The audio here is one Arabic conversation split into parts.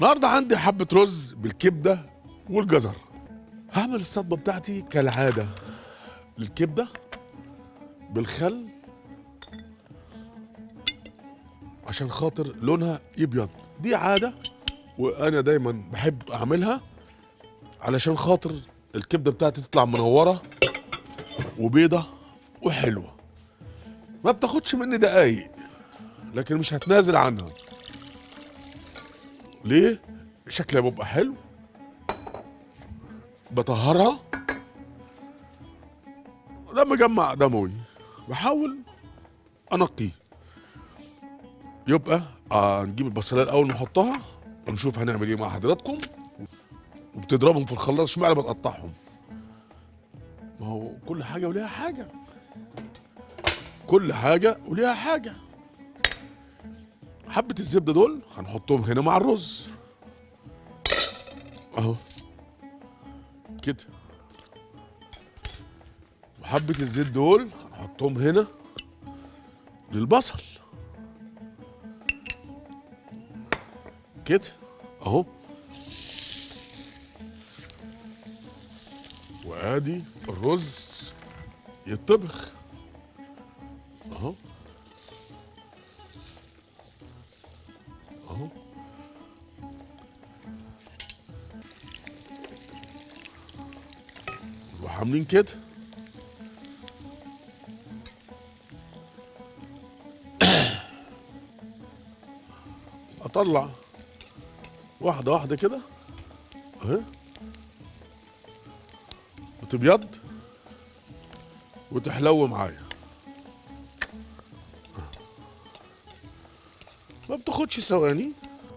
النهارده عندي حبة رز بالكبدة والجزر. هعمل الصدمة بتاعتي كالعادة، الكبدة بالخل عشان خاطر لونها يبيض، دي عادة وأنا دايما بحب أعملها علشان خاطر الكبدة بتاعتي تطلع منورة وبيضة وحلوة. ما بتاخدش مني دقايق لكن مش هتنازل عنها. ليه؟ شكلها بيبقى حلو، بطهرها لما اجمع دموي بحاول انقيه. يبقى نجيب البصلايه الاول نحطها ونشوف هنعمل ايه مع حضراتكم. وبتضربهم في الخلاط، اشمعنى بتقطعهم؟ ما هو كل حاجه وليها حاجه، كل حاجه وليها حاجه. حبه الزبده دول هنحطهم هنا مع الرز اهو كده، وحبه الزيت دول هنحطهم هنا للبصل كده اهو. وادي الرز يتطبخ اهو اهو. وعاملين كده اطلع واحده واحده كده اهي، وتبيض وتحلو معايا. ما بتاخدش ثواني.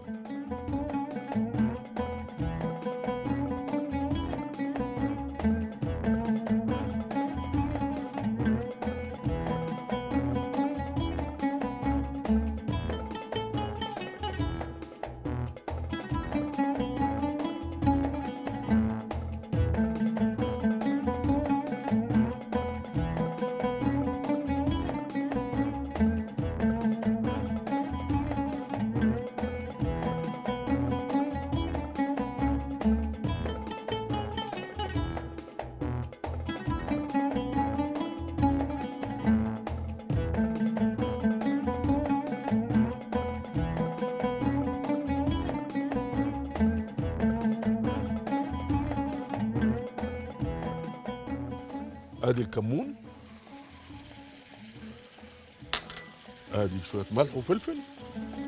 ادي الكمون، ادي شويه ملح وفلفل،